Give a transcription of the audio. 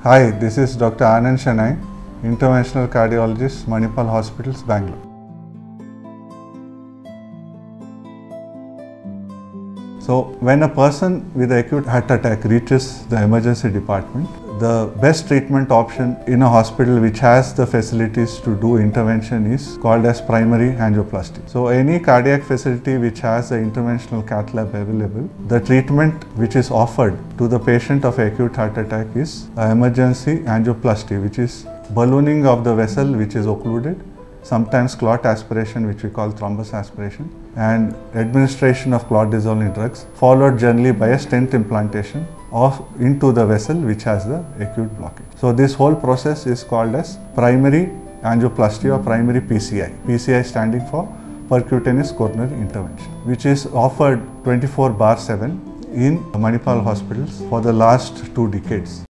Hi, this is Dr. Anand Shenoy, Interventional Cardiologist, Manipal Hospitals, Bangalore. So, when a person with acute heart attack reaches the emergency department, the best treatment option in a hospital which has the facilities to do intervention is called as primary angioplasty. So, any cardiac facility which has the interventional cath lab available, the treatment which is offered to the patient of acute heart attack is emergency angioplasty, which is ballooning of the vessel which is occluded, sometimes clot aspiration, which we call thrombus aspiration, and administration of clot dissolving drugs, followed generally by a stent implantation into the vessel which has the acute blockage. So this whole process is called as primary angioplasty or primary PCI. PCI standing for percutaneous coronary intervention, which is offered 24/7 in Manipal hospitals for the last 2 decades.